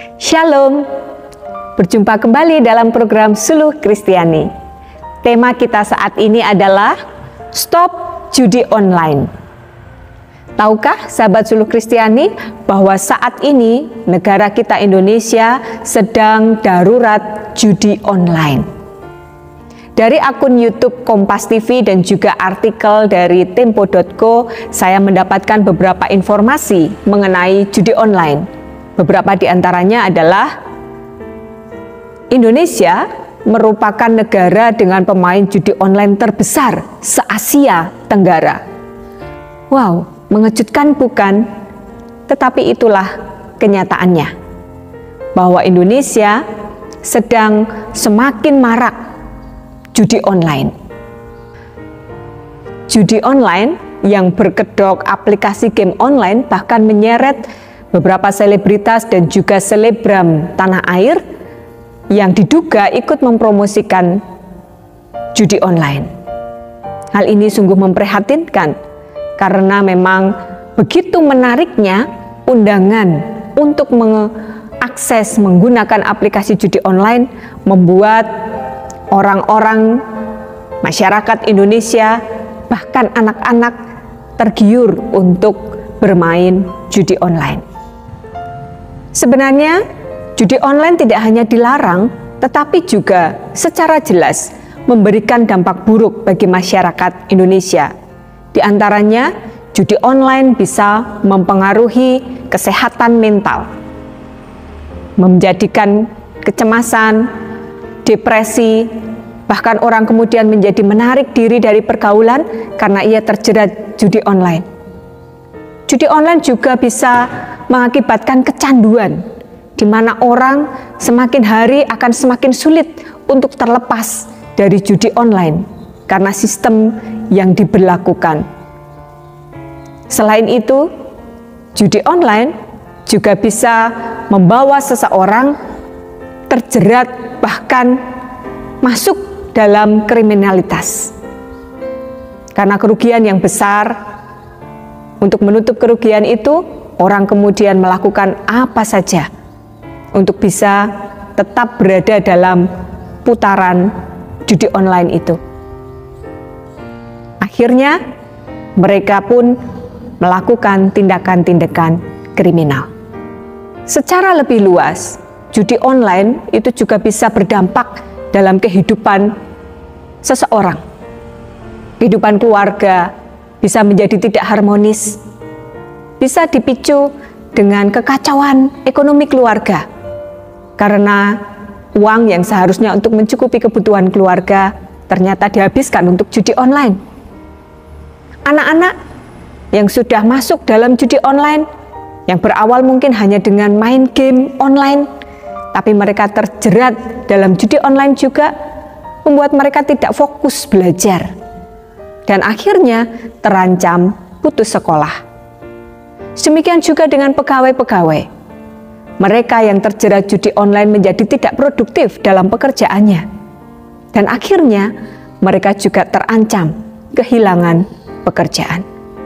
Shalom, berjumpa kembali dalam program Suluh Kristiani. Tema kita saat ini adalah Stop Judi Online. Tahukah sahabat Suluh Kristiani bahwa saat ini negara kita Indonesia sedang darurat judi online? Dari akun YouTube Kompas TV dan juga artikel dari Tempo.co, saya mendapatkan beberapa informasi mengenai judi online. Beberapa di antaranya adalah Indonesia merupakan negara dengan pemain judi online terbesar se-Asia Tenggara. Wow, mengejutkan bukan? Tetapi itulah kenyataannya, bahwa Indonesia sedang semakin marak judi online. Judi online yang berkedok aplikasi game online bahkan menyeret beberapa selebritas dan juga selebgram tanah air yang diduga ikut mempromosikan judi online. Hal ini sungguh memprihatinkan karena memang begitu menariknya undangan untuk mengakses menggunakan aplikasi judi online membuat orang-orang masyarakat Indonesia bahkan anak-anak tergiur untuk bermain judi online. Sebenarnya judi online tidak hanya dilarang, tetapi juga secara jelas memberikan dampak buruk bagi masyarakat Indonesia. Di antaranya, judi online bisa mempengaruhi kesehatan mental, menjadikan kecemasan, depresi, bahkan orang kemudian menjadi menarik diri dari pergaulan karena ia terjerat judi online. Judi online juga bisa mengakibatkan kecanduan, di mana orang semakin hari akan semakin sulit untuk terlepas dari judi online karena sistem yang diberlakukan. Selain itu, judi online juga bisa membawa seseorang terjerat bahkan masuk dalam kriminalitas. Karena kerugian yang besar, untuk menutup kerugian itu, orang kemudian melakukan apa saja untuk bisa tetap berada dalam putaran judi online itu. Akhirnya, mereka pun melakukan tindakan-tindakan kriminal. Secara lebih luas, judi online itu juga bisa berdampak dalam kehidupan seseorang. Kehidupan keluarga bisa menjadi tidak harmonis, bisa dipicu dengan kekacauan ekonomi keluarga, karena uang yang seharusnya untuk mencukupi kebutuhan keluarga ternyata dihabiskan untuk judi online. Anak-anak yang sudah masuk dalam judi online, yang berawal mungkin hanya dengan main game online, tapi mereka terjerat dalam judi online juga membuat mereka tidak fokus belajar dan akhirnya terancam putus sekolah. Demikian juga dengan pegawai-pegawai. Mereka yang terjerat judi online menjadi tidak produktif dalam pekerjaannya dan akhirnya mereka juga terancam kehilangan pekerjaan.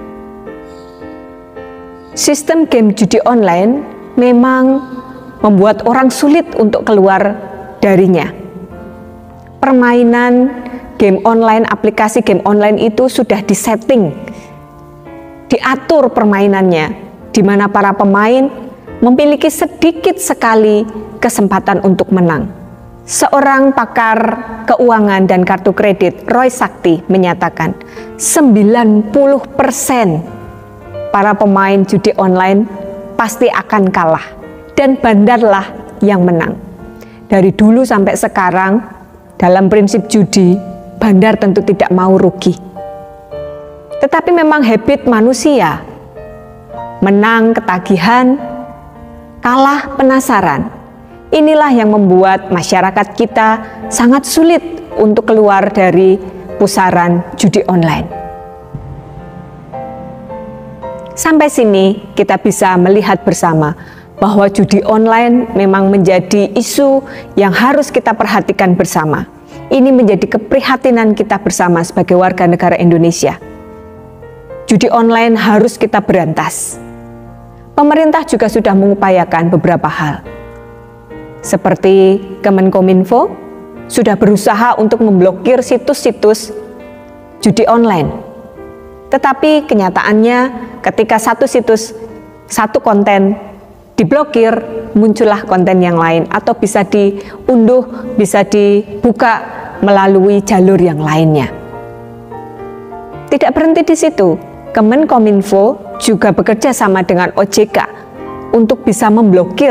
Sistem game judi online memang membuat orang sulit untuk keluar darinya. Permainan game online, aplikasi game online itu sudah disetting, diatur permainannya, di mana para pemain memiliki sedikit sekali kesempatan untuk menang. Seorang pakar keuangan dan kartu kredit, Roy Sakti, menyatakan 90% para pemain judi online pasti akan kalah. Dan bandarlah yang menang. Dari dulu sampai sekarang, dalam prinsip judi, bandar tentu tidak mau rugi. Tetapi memang habit manusia, menang ketagihan, kalah penasaran. Inilah yang membuat masyarakat kita sangat sulit untuk keluar dari pusaran judi online. Sampai sini kita bisa melihat bersama bahwa judi online memang menjadi isu yang harus kita perhatikan bersama. Ini menjadi keprihatinan kita bersama sebagai warga negara Indonesia. Judi online harus kita berantas. Pemerintah juga sudah mengupayakan beberapa hal. seperti Kemenkominfo sudah berusaha untuk memblokir situs-situs judi online. Tetapi kenyataannya ketika satu situs, satu konten diblokir, muncullah konten yang lain atau bisa diunduh, bisa dibuka melalui jalur yang lainnya. Tidak berhenti di situ, Kemenkominfo juga bekerja sama dengan OJK untuk bisa memblok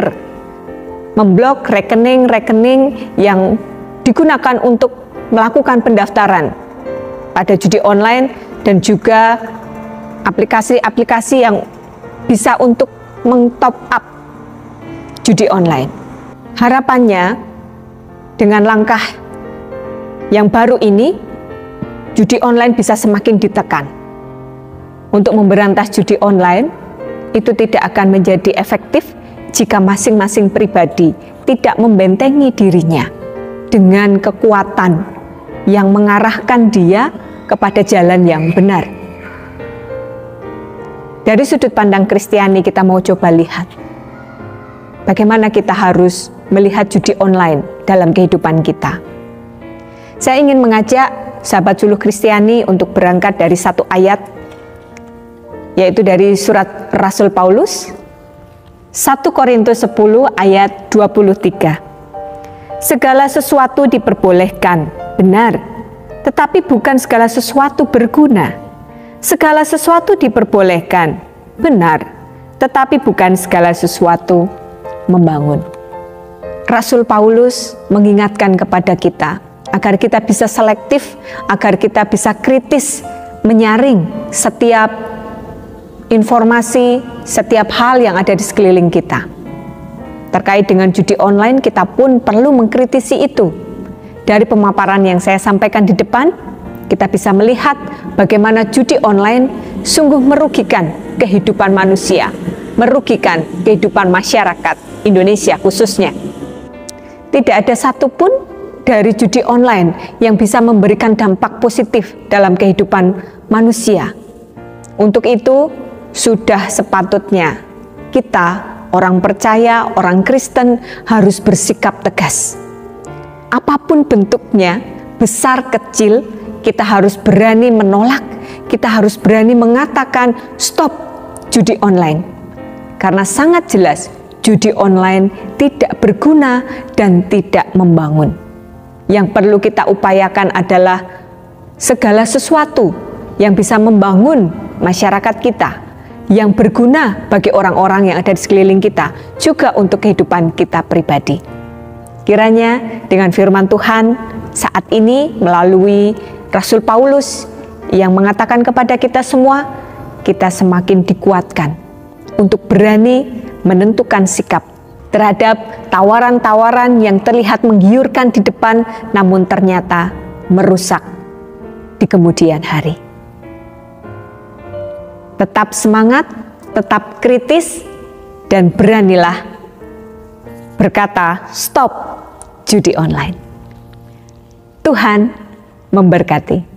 rekening-rekening yang digunakan untuk melakukan pendaftaran pada judi online dan juga aplikasi-aplikasi yang bisa untuk meng-top up judi online. Harapannya dengan langkah yang baru ini, judi online bisa semakin ditekan. Untuk memberantas judi online, itu tidak akan menjadi efektif jika masing-masing pribadi tidak membentengi dirinya dengan kekuatan yang mengarahkan dia kepada jalan yang benar. Dari sudut pandang Kristiani, kita mau coba lihat bagaimana kita harus melihat judi online dalam kehidupan kita. Saya ingin mengajak sahabat Suluh Kristiani untuk berangkat dari satu ayat, yaitu dari surat Rasul Paulus, 1 Korintus 10 ayat 23. Segala sesuatu diperbolehkan, benar, tetapi bukan segala sesuatu berguna. Segala sesuatu diperbolehkan, benar, tetapi bukan segala sesuatu membangun. Rasul Paulus mengingatkan kepada kita agar kita bisa selektif, agar kita bisa kritis menyaring setiap informasi, setiap hal yang ada di sekeliling kita. Terkait dengan judi online, kita pun perlu mengkritisi itu. Dari pemaparan yang saya sampaikan di depan, kita bisa melihat bagaimana judi online sungguh merugikan kehidupan manusia, merugikan kehidupan masyarakat Indonesia khususnya. Tidak ada satupun dari judi online yang bisa memberikan dampak positif dalam kehidupan manusia. Untuk itu, sudah sepatutnya kita, orang percaya, orang Kristen, harus bersikap tegas. Apapun bentuknya, besar kecil, kita harus berani menolak, kita harus berani mengatakan stop judi online. Karena sangat jelas, judi online tidak berguna dan tidak membangun. Yang perlu kita upayakan adalah segala sesuatu yang bisa membangun masyarakat kita, yang berguna bagi orang-orang yang ada di sekeliling kita, juga untuk kehidupan kita pribadi. Kiranya dengan firman Tuhan saat ini melalui Rasul Paulus yang mengatakan kepada kita semua, kita semakin dikuatkan untuk berani menentukan sikap terhadap tawaran-tawaran yang terlihat menggiurkan di depan, namun ternyata merusak di kemudian hari. Tetap semangat, tetap kritis, dan beranilah berkata stop judi online. Tuhan memberkati.